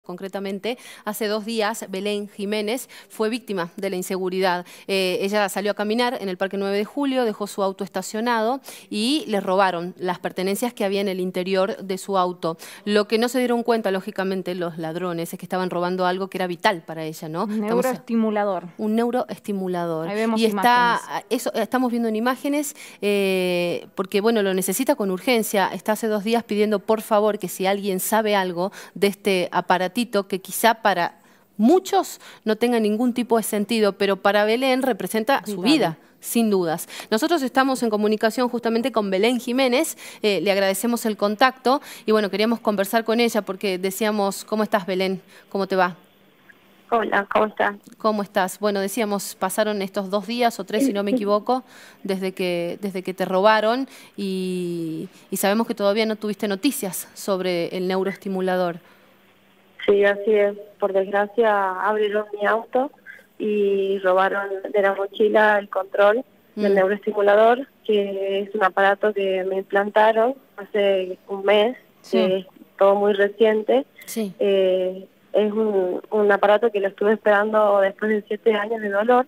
Concretamente, hace 2 días, Belén Jiménez fue víctima de la inseguridad. Ella salió a caminar en el Parque 9 de Julio, dejó su auto estacionado y le robaron las pertenencias que había en el interior de su auto. Lo que no se dieron cuenta, lógicamente, los ladrones, es que estaban robando algo que era vital para ella, ¿no? Un neuroestimulador. Un neuroestimulador. Ahí vemos y imágenes. Estamos viendo en imágenes porque, bueno, lo necesita con urgencia. Está hace 2 días pidiendo, por favor, que si alguien sabe algo de este aparatito, que quizá para muchos no tenga ningún tipo de sentido, pero para Belén representa su vida, sin dudas. Nosotros estamos en comunicación justamente con Belén Jiménez, le agradecemos el contacto y bueno, queríamos conversar con ella porque decíamos, ¿cómo estás, Belén? ¿Cómo te va? Hola, ¿cómo estás? ¿Cómo estás? Bueno, decíamos, pasaron estos 2 días o 3, si no me equivoco, desde que te robaron y sabemos que todavía no tuviste noticias sobre el neuroestimulador. Sí, así es. Por desgracia abrieron mi auto y robaron de la mochila el control del neuroestimulador, que es un aparato que me implantaron hace un mes, que es todo muy reciente. Sí. Es un aparato que lo estuve esperando después de 7 años de dolor.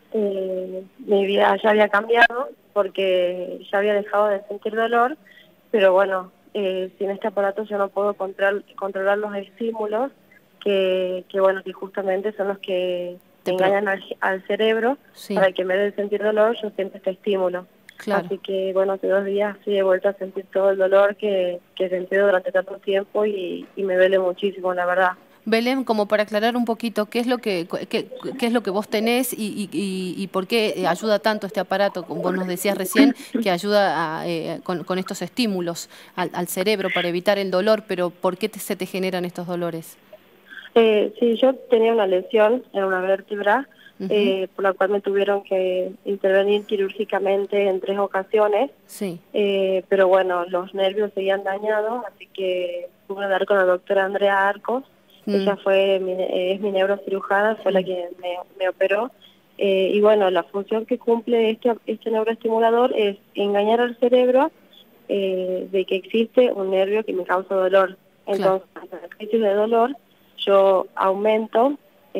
Mi vida ya había cambiado porque ya había dejado de sentir dolor, pero bueno, sin este aparato yo no puedo controlar los estímulos que bueno, que justamente son los que engañan al cerebro. Para que en vez de sentir dolor yo siento este estímulo. Claro. Así que bueno, hace 2 días sí he vuelto a sentir todo el dolor que sentí durante tanto tiempo y me duele muchísimo, la verdad. Belén, como para aclarar un poquito, ¿qué es lo que vos tenés y por qué ayuda tanto este aparato? Como vos nos decías recién, que ayuda con estos estímulos al cerebro para evitar el dolor, pero ¿por qué se te generan estos dolores? Sí, yo tenía una lesión en una vértebra, por la cual me tuvieron que intervenir quirúrgicamente en 3 ocasiones. Sí. Pero bueno, los nervios seguían dañados, así que pude hablar con la doctora Andrea Arcos. Ella es mi neurocirujana, fue la que me operó. Y bueno, la función que cumple este neuroestimulador es engañar al cerebro de que existe un nervio que me causa dolor. Entonces, en la crisis de dolor, yo aumento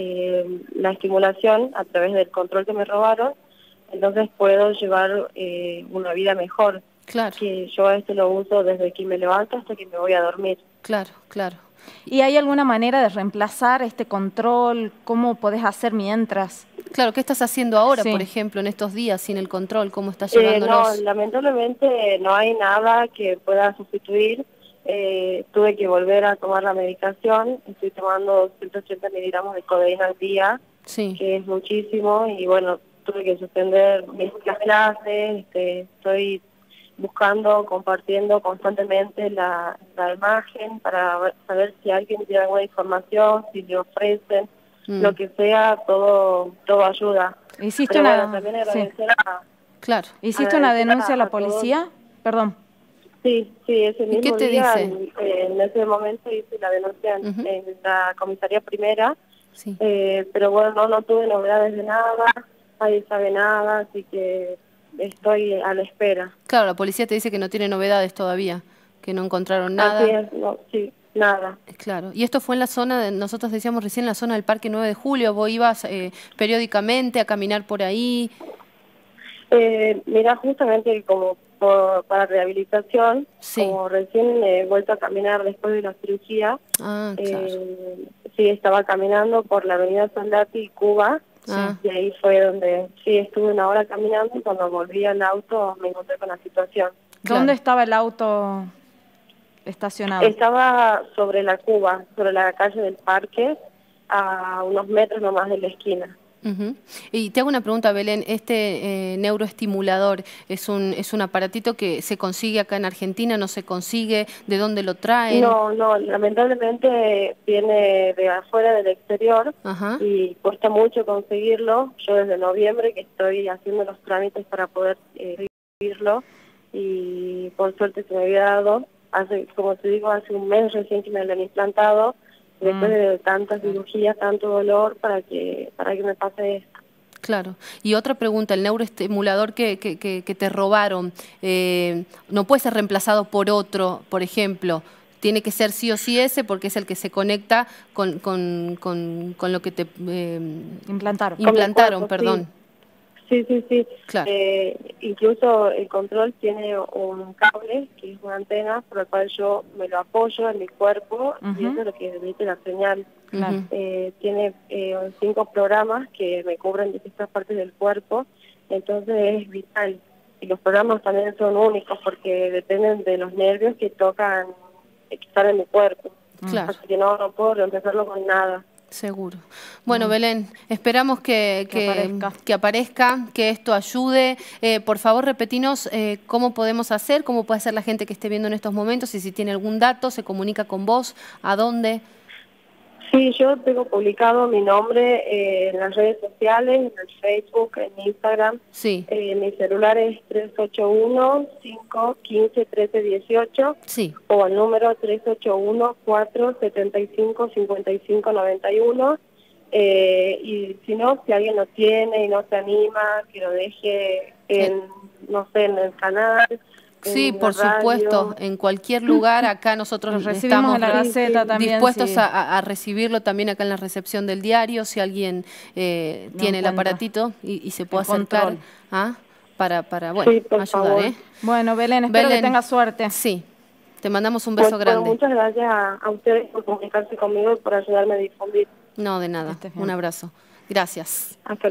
la estimulación a través del control que me robaron, entonces puedo llevar una vida mejor. Claro. Que yo lo uso desde que me levanto hasta que me voy a dormir. Claro, claro. ¿Y hay alguna manera de reemplazar este control? ¿Cómo podés hacer mientras? Claro, ¿qué estás haciendo ahora, por ejemplo, en estos días sin el control? ¿Cómo estás llevándolos? No, lamentablemente no hay nada que pueda sustituir. Tuve que volver a tomar la medicación. Estoy tomando 180 miligramos de codeína al día, que es muchísimo. Y bueno, tuve que suspender mis clases. Estoy buscando, compartiendo constantemente la imagen para saber si alguien tiene alguna información, si le ofrecen, lo que sea, todo ayuda. ¿Hiciste Pero una, bueno, también agradecer ¿Hiciste una denuncia a la policía? Perdón. Sí, ese mismo ¿Y qué te día, dice? en ese momento hice la denuncia en la comisaría primera, Sí. pero bueno, no tuve novedades de nada, nadie sabe nada, así que estoy a la espera. Claro, la policía te dice que no tiene novedades todavía, que no encontraron nada. Así es, sí, nada. Claro. Y esto fue en la zona, nosotros decíamos recién, la zona del Parque 9 de Julio, vos ibas periódicamente a caminar por ahí. Mira, justamente como para rehabilitación, como recién he vuelto a caminar después de la cirugía, sí, estaba caminando por la avenida Soldati y Cuba, y ahí fue donde estuve 1 hora caminando y cuando volví al auto me encontré con la situación. ¿Dónde estaba el auto estacionado? Estaba sobre la Cuba, sobre la calle del Parque, a unos metros nomás de la esquina. Y te hago una pregunta, Belén, ¿este neuroestimulador es un aparatito que se consigue acá en Argentina, no se consigue? ¿De dónde lo traen? No, lamentablemente viene de afuera del exterior y cuesta mucho conseguirlo. Yo desde noviembre que estoy haciendo los trámites para poder recibirlo y por suerte se me había dado, como te digo, hace un mes recién que me lo han implantado. Después de tantas cirugías, tanto dolor, para que me pase esto. Claro. Y otra pregunta, el neuroestimulador que te robaron, ¿no puede ser reemplazado por otro, por ejemplo? tiene que ser sí o sí ese porque es el que se conecta con lo que te implantaron. implantaron, perdón. Sí. Claro. Incluso el control tiene un cable, que es una antena, por el cual yo me lo apoyo en mi cuerpo y eso es lo que emite la señal. Claro. Tiene 5 programas que me cubren distintas partes del cuerpo, entonces es vital. Y los programas también son únicos porque dependen de los nervios que tocan, que están en mi cuerpo. Claro. Así que no puedo reemplazarlo con nada. Seguro. Bueno, Belén, esperamos que aparezca, que esto ayude. Por favor, repetinos cómo podemos hacer, cómo puede hacer la gente que esté viendo en estos momentos y si tiene algún dato, se comunica con vos, ¿a dónde? Sí, yo tengo publicado mi nombre en las redes sociales, en el Facebook, en Instagram. Sí. Mi celular es 381-515-1318. Sí. O el número 381-475-5591. Y si no, si alguien lo tiene y no se anima, que lo deje en, no sé, en el canal. Sí, por supuesto, en cualquier lugar. Acá nosotros estamos en la Gaceta también, dispuestos a recibirlo también acá en la recepción del diario, si alguien tiene el aparatito y se puede acercar para bueno, ayudar. Bueno, Belén, espero que tengas suerte. Sí, te mandamos un beso grande. Bueno, muchas gracias a ustedes por comunicarse conmigo y por ayudarme a difundir. No, de nada, un abrazo. Gracias. Hasta luego.